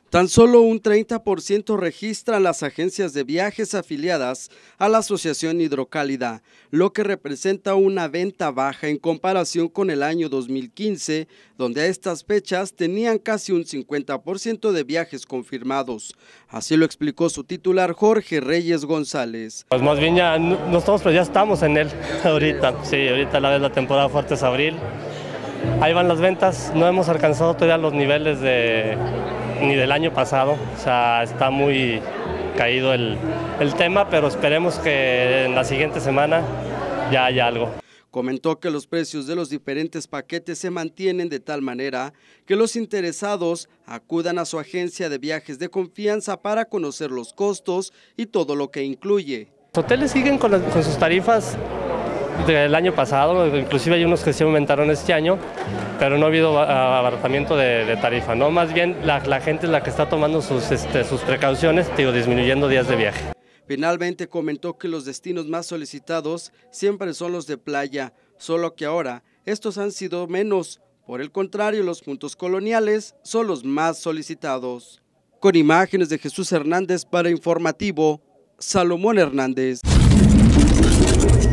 Tan solo un 30% registran las agencias de viajes afiliadas a la Asociación Hidrocálida, lo que representa una venta baja en comparación con el año 2015, donde a estas fechas tenían casi un 50% de viajes confirmados. Así lo explicó su titular Jorge Reyes González. Pues más bien ya no estamos, pero ya estamos en él ahorita. Sí, ahorita la temporada fuerte es abril. Ahí van las ventas, no hemos alcanzado todavía los niveles ni del año pasado, o sea, está muy caído el tema, pero esperemos que en la siguiente semana ya haya algo. Comentó que los precios de los diferentes paquetes se mantienen de tal manera que los interesados acudan a su agencia de viajes de confianza para conocer los costos y todo lo que incluye. Los hoteles siguen con sus tarifas del año pasado, inclusive hay unos que se aumentaron este año, pero no ha habido abaratamiento de tarifa, ¿no? Más bien la gente es la que está tomando sus precauciones, disminuyendo días de viaje. Finalmente comentó que los destinos más solicitados siempre son los de playa, solo que ahora estos han sido menos. Por el contrario, los puntos coloniales son los más solicitados. Con imágenes de Jesús Hernández para Informativo, Salomón Hernández.